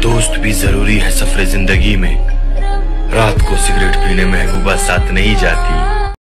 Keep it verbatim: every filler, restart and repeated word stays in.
दोस्त भी जरूरी है सफरे जिंदगी में। रात को सिगरेट पीने महबूबा साथ नहीं जाती।